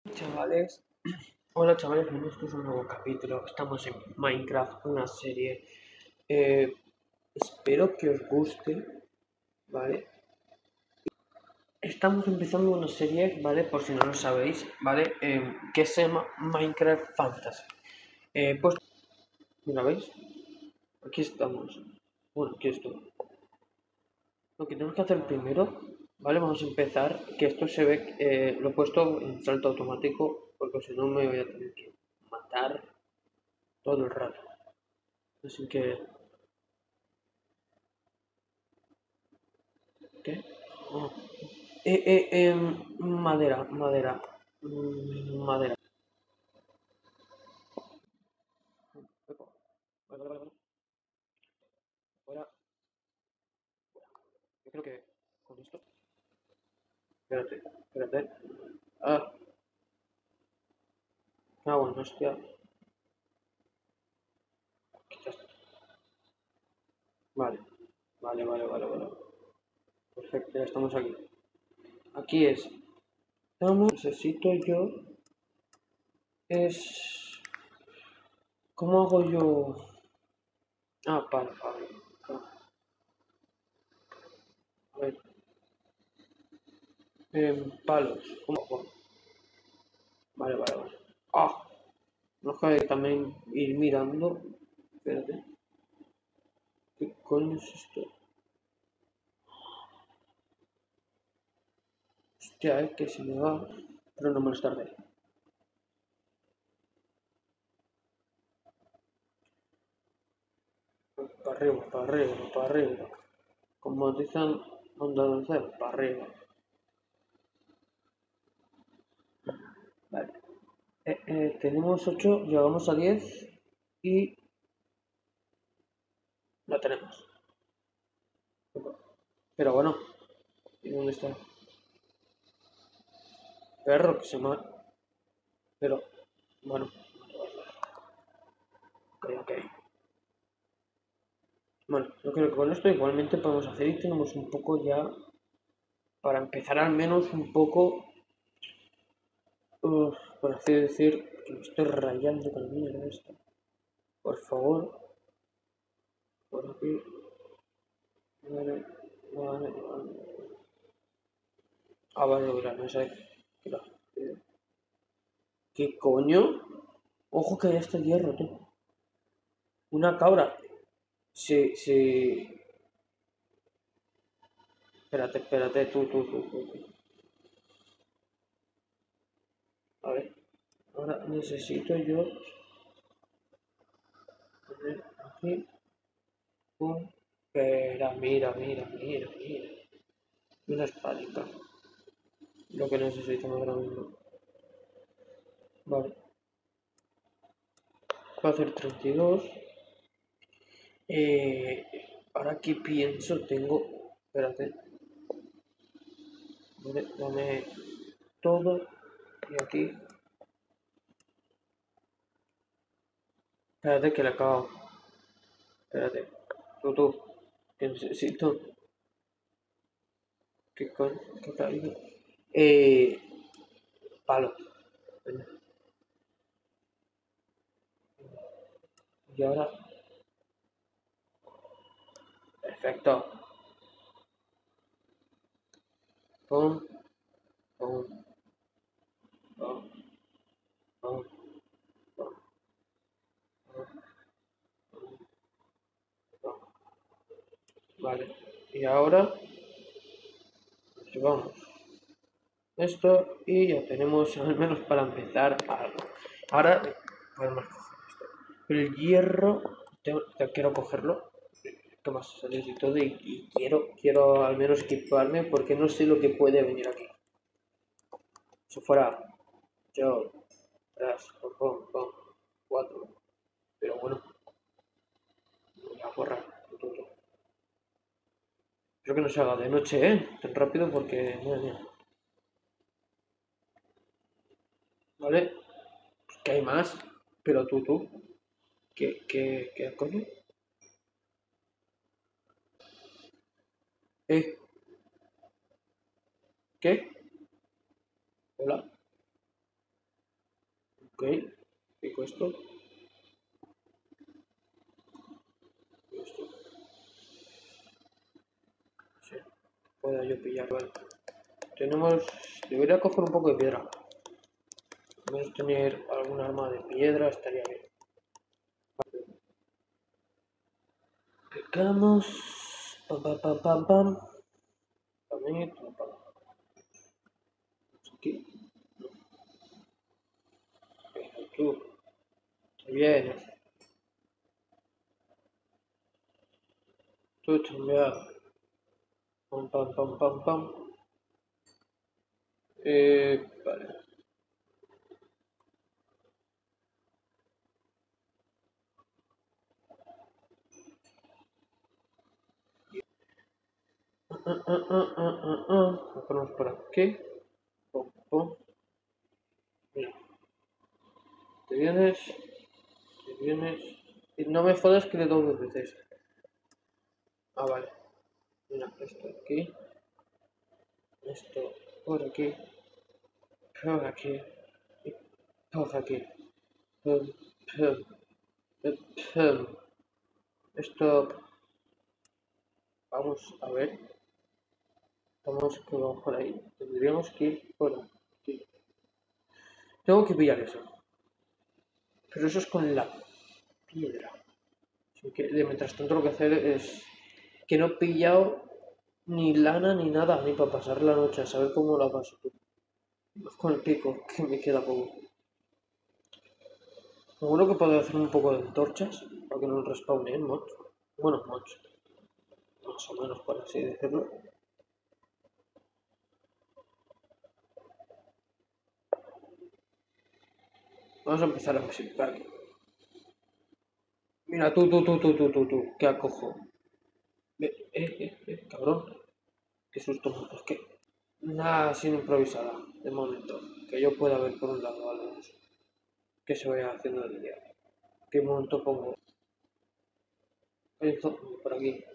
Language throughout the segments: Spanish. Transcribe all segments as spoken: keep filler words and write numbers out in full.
Chavales, hola chavales, bienvenidos a un nuevo capítulo. Estamos en Minecraft, una serie. Eh, espero que os guste, ¿vale? Estamos empezando una serie, ¿vale? Por si no lo sabéis, ¿vale? Eh, que se llama Minecraft Fantasy. Eh, pues, mira, ¿veis? Aquí estamos. Bueno, aquí estoy. Lo que tenemos que hacer primero, ¿vale? Vamos a empezar, que esto se ve, eh, lo he puesto en salto automático, porque si no me voy a tener que matar todo el rato. Así que, ¿qué? Oh. Eh, eh, em, madera, madera, mm, madera. Epa, vale, vale, vale. Ahora, yo creo que con esto. Espérate, espérate. Ah, ah, bueno, hostia. Quizás. Vale, vale, vale, vale, vale. Perfecto, ya estamos aquí. Aquí es. Estamos, necesito yo. Es. ¿Cómo hago yo? Ah, vale, vale. Ah, a ver. Em, palos. ¿Cómo hago? Vale, vale, vale. Ah, no hay que también ir mirando. Espérate. ¿Qué coño es esto? Hostia, es que se me va. Pero no más tarde. Para arriba, para arriba, para arriba. Como dicen Andalucía, para arriba. Vale. Eh, eh, tenemos ocho, llegamos a diez y lo tenemos. Pero bueno, ¿y dónde está? Perro que se me... Pero, bueno, ok, ok. Bueno, yo creo que con esto igualmente podemos hacer y tenemos un poco ya, para empezar al menos un poco, uh, por así decir, que me estoy rayando con la mierda esta. Por favor, por aquí. Vale, vale, vale. Ah, vale, mira, no sé. Mira. ¿Qué coño? Ojo que hay este hierro, tú. Una cabra. Sí, sí. Espérate, espérate, tú, tú, tú, tú. tú. A ver. Ahora necesito yo poner aquí un... Espera, mira, mira, mira, mira. Una espadita. Lo que necesitamos ahora mismo. Vale. Va a hacer treinta y dos. Eh, ahora que pienso, tengo... Espérate. Vale, dame todo. Y aquí. Espérate que le acabo. Espérate. Tú, tú. Que necesito. ¿Qué coño? ¿Qué tal? Eh. Palo. Venga. Y ahora. Perfecto. Pum, pum, pum, pum, pum, pum. Vale. Y ahora. Llevamos esto y ya tenemos al menos para empezar algo. Ahora podemos coger esto. Pero el hierro, tengo, te- quiero cogerlo. ¿Qué más? Y todo y, y quiero, quiero al menos equiparme porque no sé lo que puede venir aquí. Si fuera yo, tras, pom, pom, pom, cuatro. Pero bueno, voy a borrar todo. Espero que no se haga de noche, ¿eh? Tan rápido porque, madre mía. ¿Vale? Que hay más. Pero tú, tú, ¿qué, qué, qué coño? ¿Eh? ¿Qué? Hola. Ok, pico esto. Esto. Sí, pueda yo pillar, vale. Tenemos... Debería coger un poco de piedra. Vamos a tener algún arma de piedra, estaría bien. Picamos. Pam, pam, pam, pam, pam. Pam, pam, pam. Aquí. Venga, tú. Te vienes. Tú chambear. Pam, pam, pam, pam, pam. Eh, vale. Ah, ah, ah, ah, ah, ah. Lo ponemos por aquí. Pum, pum. Mira. Te vienes. Te vienes. Y no me jodas que le doy dos veces. Ah, vale. Mira, esto aquí. Esto por aquí. Por aquí. Y por aquí. Pum, pum, pum, pum. Esto. Vamos a ver. Vamos que vamos por ahí. Tendríamos que ir por aquí. Tengo que pillar eso. Pero eso es con la piedra. Así que de mientras tanto lo que hacer es que no he pillado ni lana ni nada, ni para pasar la noche, a saber cómo la paso tú. Con el pico, que me queda poco. Seguro que puedo hacer un poco de antorchas para que no respawnen mods. Bueno, mods, más o menos por así decirlo. Vamos a empezar a visitar aquí. Mira, tú, tú, tú, tú, tú, tú, tú, qué acojo. Eh, eh, eh, eh, cabrón. Qué susto, ¿por qué? Nada, sin improvisada, de momento. Que yo pueda ver por un lado al menos. Que se vaya haciendo el día. ¿Qué momento pongo? Esto, por aquí.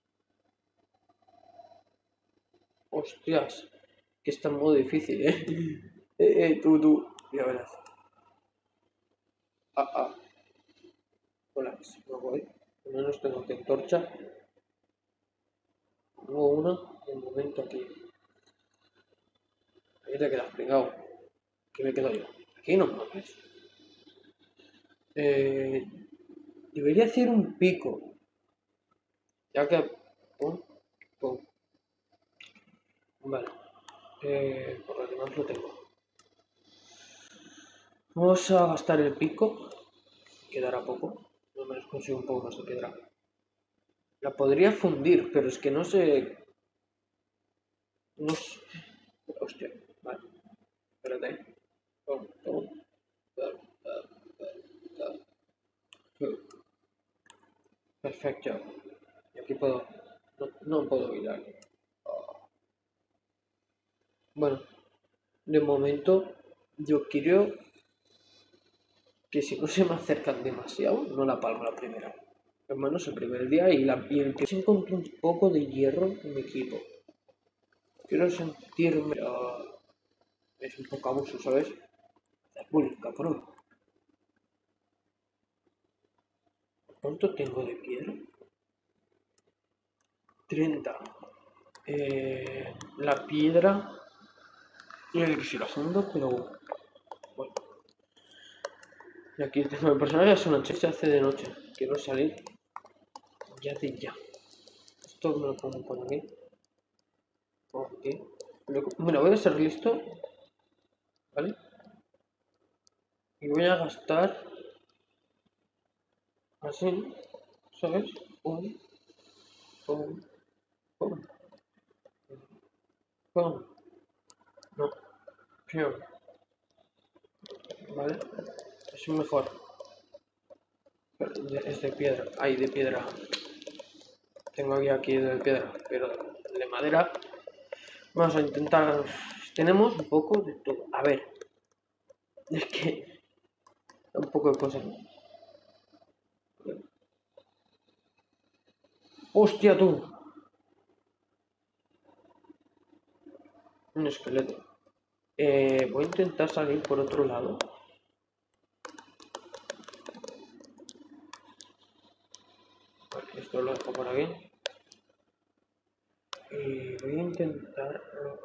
Hostias, que está en modo difícil, ¿eh? eh, eh, tú, tú. Ya verás. Ah, ah. Hola, me voy. Al menos tengo que antorcha. Tengo una, de momento aquí. Ahí te quedas pringado. Aquí me quedo yo. Aquí no me ves. Eh, debería hacer un pico. Ya que... Pum, pum. Vale. Eh, por lo demás lo tengo. Vamos a gastar el pico. Quedará poco. No menos consigo un poco más de piedra. La podría fundir, pero es que no sé... No sé... Hostia. Vale. Espérate. Pum, pum. Perfecto. Y aquí puedo... No, no puedo ir aquí. Bueno, de momento yo quiero que si no se me acercan demasiado, no la palmo la primera. Al menos el primer día y, la, y el que se encontró un poco de hierro en mi equipo. Quiero sentirme... Uh, es un poco abuso, ¿sabes? Uy, cabrón. ¿Cuánto tengo de piedra? treinta. Eh, la piedra... Y el si la fundo, pero... Bueno. Y aquí tengo el personaje, es una noche, se hace de noche. Quiero salir ya de ya. Esto me lo pongo por aquí. Por aquí. Bueno, voy a ser listo. ¿Vale? Y voy a gastar así, ¿sabes? Un, pum, pum, pum. No, peor. ¿Vale? Es mejor. Es de piedra. Ay, de piedra. Tengo aquí, aquí de piedra, pero de madera. Vamos a intentar. Tenemos un poco de todo. A ver. Es que. Un poco de cosas. ¡Hostia, tú! Un esqueleto. Eh, voy a intentar salir por otro lado. Vale, esto lo dejo por aquí. Y voy a intentar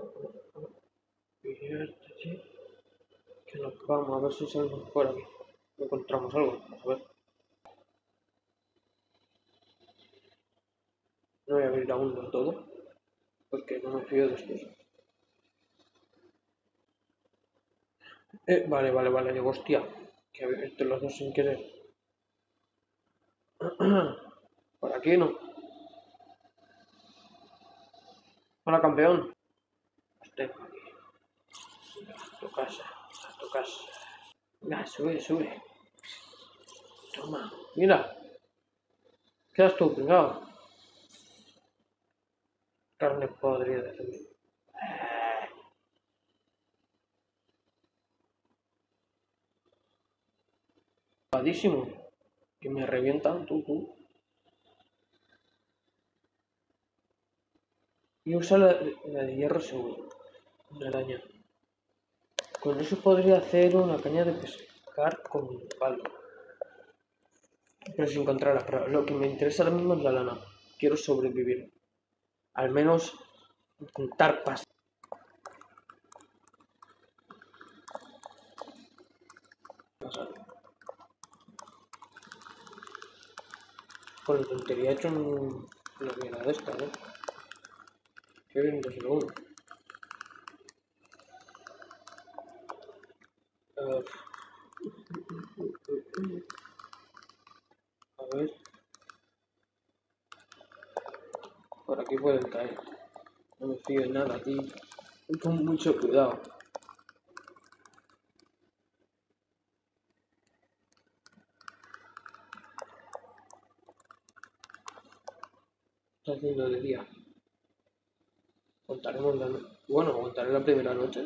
que nos vamos a ver si salimos por aquí. Encontramos algo, vamos a ver. No voy a abrir aún del todo, porque no me fío de estos. Eh, vale, vale, vale, digo, hostia, que entre los dos sin querer. Por aquí no. Hola, campeón. Los tengo aquí. A tu casa, a tu casa. Venga, sube, sube. Toma, mira. ¿Qué has tú, pringao? Carne podrida de zombie. Padísimo. Que me revientan, tú, tú. Y usa la, la de hierro seguro. Una araña. Con eso podría hacer una caña de pescar con un palo. Pero sin encontrarla. Pero lo que me interesa ahora mismo es la lana. Quiero sobrevivir. Al menos juntar pasta. Con la tontería he hecho un, una mierda de esta, ¿eh? Qué bien, dos uno. Uh, a ver. Por aquí pueden caer. No me fío en nada aquí. Con mucho cuidado. Está haciendo de día. Contaremos la noche. Bueno, contaré la primera noche.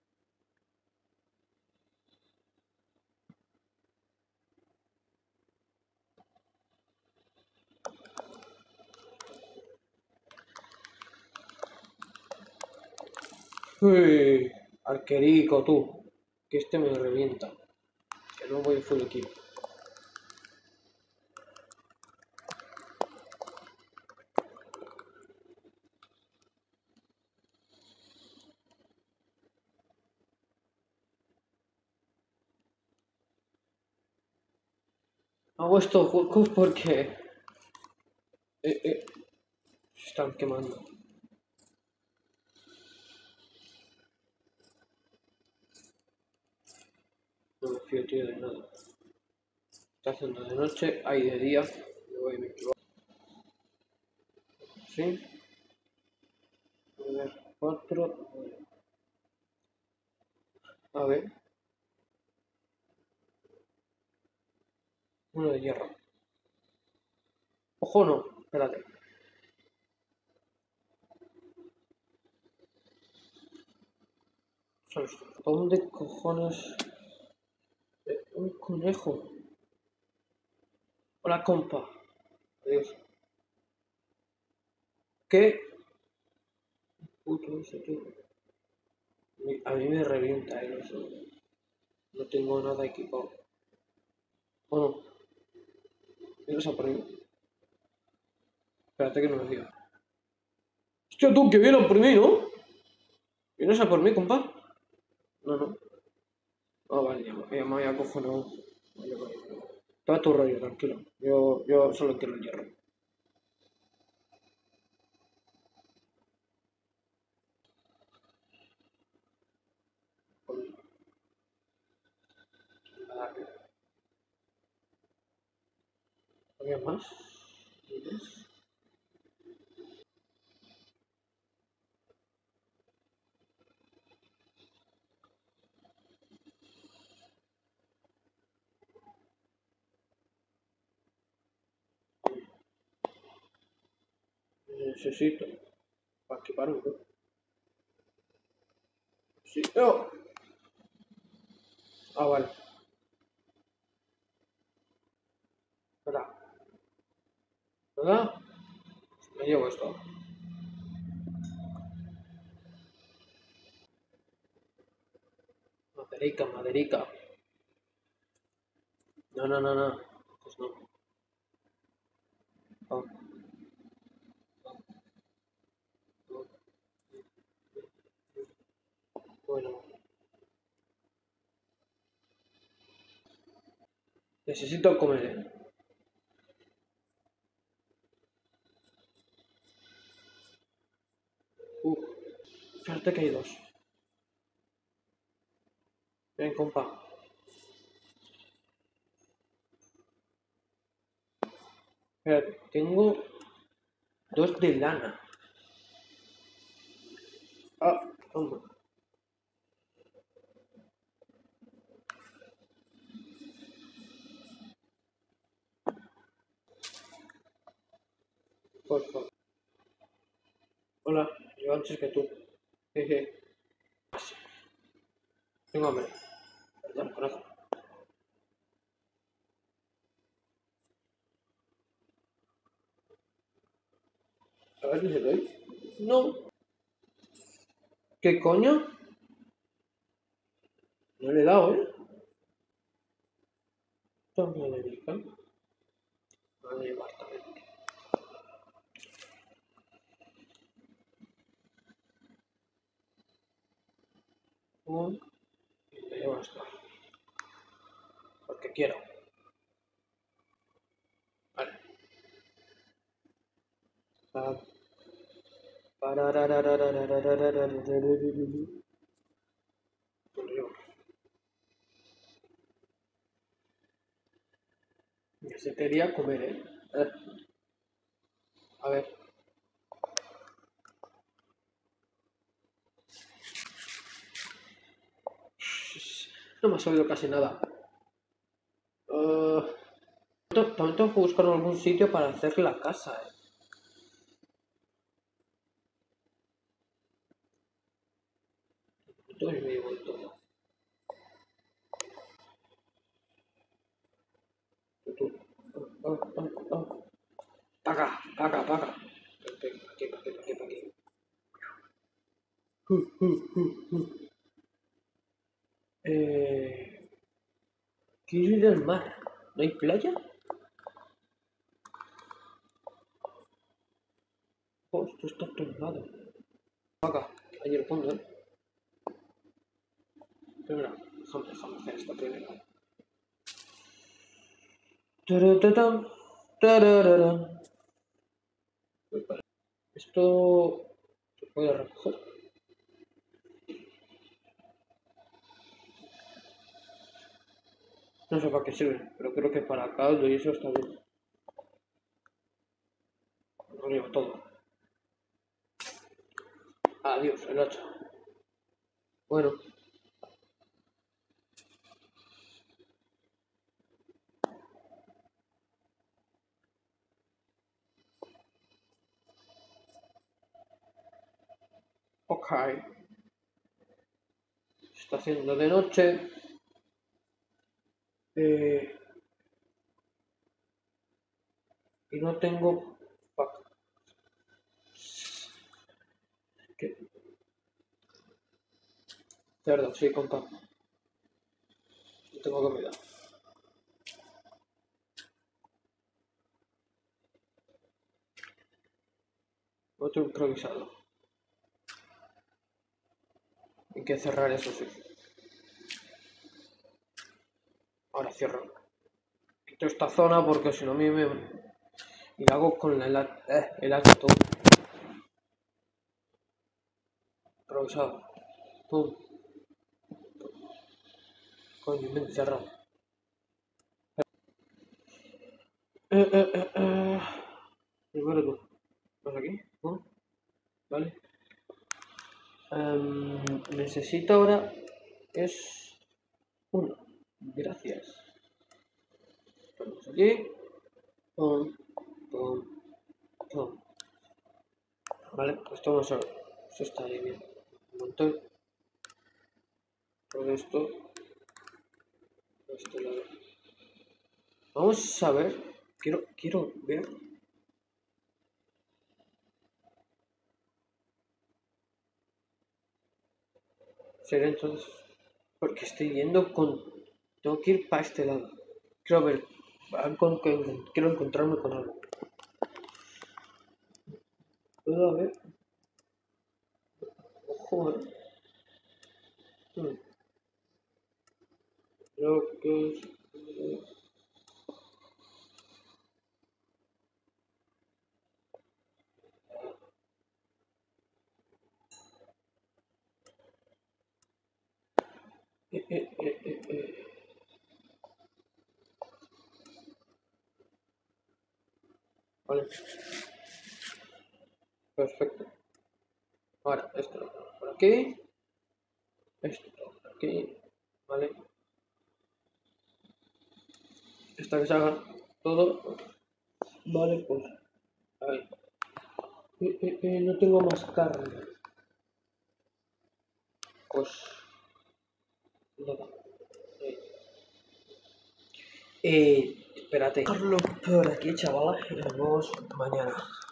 Uy, arquerico tú. Que este me revienta. Que no voy full equipo. Hago estos juegos porque eh, eh, se están quemando. No me fío, tío, de nada. Está haciendo de noche, hay de día. Me voy a me equivoco. Sí. A ver, cuatro. A ver. Uno de hierro. Ojo, no. Espérate. ¿Dónde cojones? Eh, un conejo. Hola, compa. Adiós. ¿Qué? Puto ese tío. A mí me revienta el oso. No tengo nada equipado. Bueno, vienes a por mí. Espérate que no me diga. Hostia, tú, que vienes por mí, ¿no? ¿Vienes a por mí, compa? No, no. Ah, vale, ya, ya me había acojonado. Vale, vale, vale. Todo tu rollo, tranquilo. Yo, yo solo quiero el hierro. ¿Había más? ¿Tienes? Necesito para equipar un poco. Sí, oh. Ah, vale. Espera. ¿Verdad? Me llevo esto. Maderica, maderica. No, no, no, no. Pues no. Oh, bueno, necesito comer, ¿eh? Uf, fíjate que hay dos. Ven, compa. Espérate, tengo dos de lana. Ah, toma. Por favor. Hola, yo antes que tú. Jeje. Tengo hambre. Perdón, corazón. A ver si le doy. No. ¿Qué coño? No le he dado, ¿eh? Toma la dedica. Me voy a llevar también. Un. Y me llevo esto. Porque quiero. Vale. Ah, ya se quería comer, ¿eh? Eh, A ver. No me ha sabido casi nada. Uh, también tengo que buscar algún sitio para hacer la casa, ¿eh? Entonces me llevo todo. Oh, oh, oh. Paga, paga, paga. Aquí, aquí, aquí, aquí, aquí. Uh, uh, uh, uh. Eh, quiero ir al mar. ¿No hay playa? Oh, esto está tumbado. Paga, ahí el fondo, ¿eh? Primero, déjame, déjame hacer esto primero. Taratatam, tarararam. Esto se puede recoger. No sé para qué sirve, pero creo que para caldo y eso está bien. Lo llevo todo. Adiós, el hacha. Bueno, ok. Se está haciendo de noche. Eh, y no tengo... ¿Qué? Cerdo, sí, compa. No tengo comida. Otro improvisado. Hay que cerrar eso, sí. Ahora cierro. Quito esta zona porque si no a mí me... Y lo hago con el, eh, el hacha todo. Improvisado. Pum. Coño, me he encerrado. Eh, eh, eh, eh. Primero tú. ¿Vas aquí? ¿No? Vale. Um, necesito ahora es uno. Gracias. Ponemos aquí. Pum, pum, pum. Vale, esto vamos a ver. Esto está ahí bien. Un montón. Todo esto. Por este lado. Vamos a ver. Quiero, quiero ver. Será entonces. Porque estoy yendo con. Tengo que ir para este lado. Quiero ver. Quiero encontrarme con algo. puedo ver. Ojo, eh. Hmm. Creo que es... Eh, eh, eh, eh, eh. Vale. Perfecto. Ahora, esto lo pongo por aquí. Esto por aquí. Vale. Esta que se haga todo. Vale, pues. Ahí. Eh, eh, eh, no tengo más carne. Pues. Nada. Eh, eh, espérate. Dejarlo por aquí, chaval. Y nos vemos mañana.